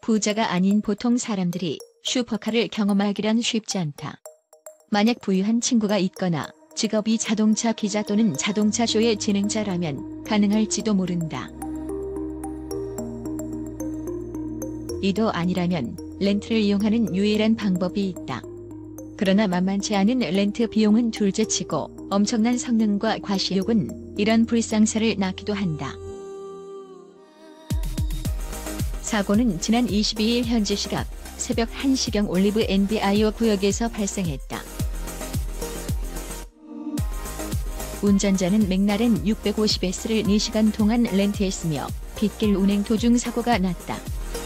부자가 아닌 보통 사람들이 슈퍼카를 경험하기란 쉽지 않다. 만약 부유한 친구가 있거나 직업이 자동차 기자 또는 자동차 쇼의 진행자라면 가능할지도 모른다. 이도 아니라면 렌트를 이용하는 유일한 방법이 있다. 그러나 만만치 않은 렌트 비용은 둘째치고 엄청난 성능과 과시욕은 이런 불상사를 낳기도 한다. 사고는 지난 22일 현지 시각 새벽 1시경 올리브 NBIO 구역에서 발생했다. 운전자는 맥라렌 650S를 4시간 동안 렌트했으며 빗길 운행 도중 사고가 났다.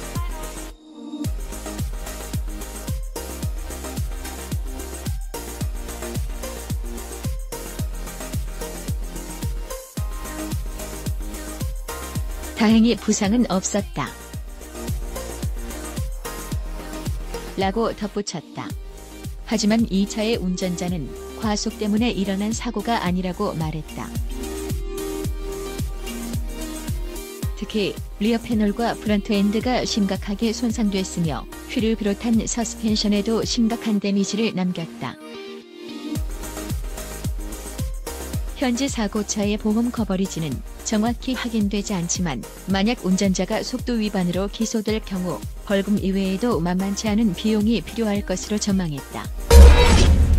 다행히 부상은 없었다. 라고 덧붙였다. 하지만 이 차의 운전자는 과속 때문에 일어난 사고가 아니라고 말했다. 특히 리어 패널과 프런트 엔드가 심각하게 손상됐으며 휠을 비롯한 서스펜션에도 심각한 데미지를 남겼다. 현재 사고차의 보험 커버리지는 정확히 확인되지 않지만 만약 운전자가 속도 위반으로 기소될 경우 벌금 이외에도 만만치 않은 비용이 필요할 것으로 전망했다.